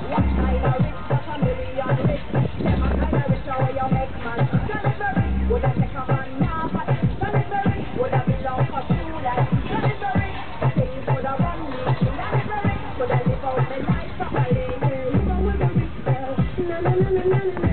What kind of rich, just a million rich. Them a kind of rich, how you make man. Johnny would I take a man now, but Johnny would I belong for true life. Johnny things would I run me. Johnny would I live out my life properly. You know what the rich girl, na na na na na na.